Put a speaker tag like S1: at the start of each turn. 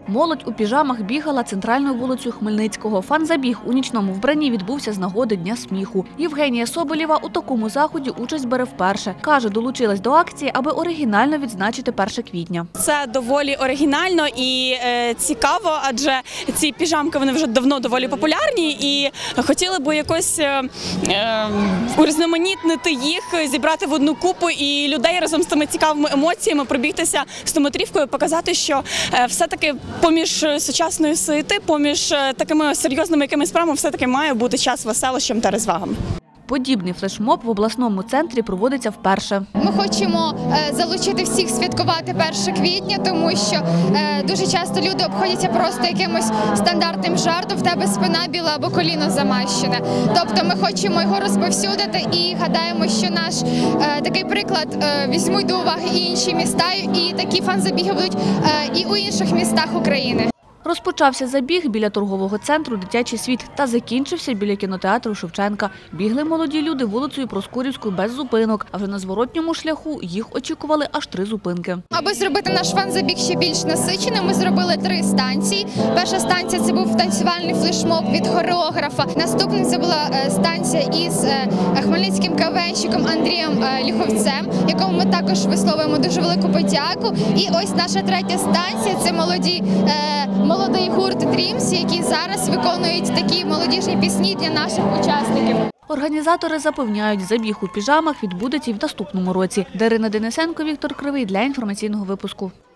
S1: Молодь у піжамах бігала центральною вулицею Хмельницького. Фан-забіг у нічному вбранні відбувся з нагоди Дня сміху. Євгенія Соболєва у такому заході участь бере вперше. Каже, долучилась до акції, аби оригінально відзначити 1 квітня.
S2: Це доволі оригінально і цікаво, адже ці піжамки вони вже давно доволі популярні і хотіли б якось урізноманітнити їх, зібрати в одну купу і людей разом з тими цікавими емоціями пробігтися 100-метрівкою, показати, що все-таки поміж сучасної суєти, поміж такими серйозними якимись справами все-таки має бути час веселощам та розвагам.
S1: Подібний флешмоб в обласному центрі проводиться вперше.
S3: Ми хочемо залучити всіх святкувати 1 квітня, тому що дуже часто люди обходяться просто якимось стандартним жартом, в тебе спина біла або коліно замащене. Тобто ми хочемо його розповсюдити і гадаємо, що наш такий приклад візьмуть до уваги і інші міста, і такі фан-забіги будуть і у інших містах України.
S1: Розпочався забіг біля торгового центру «Дитячий світ» та закінчився біля кінотеатру Шевченка. Бігли молоді люди вулицею Проскурівською без зупинок, а вже на зворотньому шляху їх очікували аж 3 зупинки.
S3: Аби зробити наш фан-забіг ще більш насиченим, ми зробили 3 станції. Перша станція – це був танцювальний флешмоб від хореографа. Наступна – це була станція із хмельницьким КВНщиком Андрієм Ліховцем, якому ми також висловуємо дуже велику подяку. І ось наша 3-я станція – це молодий гурт «Дрімс», які зараз виконують такі молодіжні пісні для наших учасників.
S1: Організатори запевняють, забіг у піжамах відбудеться і в наступному році. Дарина Денисенко, Віктор Кривий для інформаційного випуску.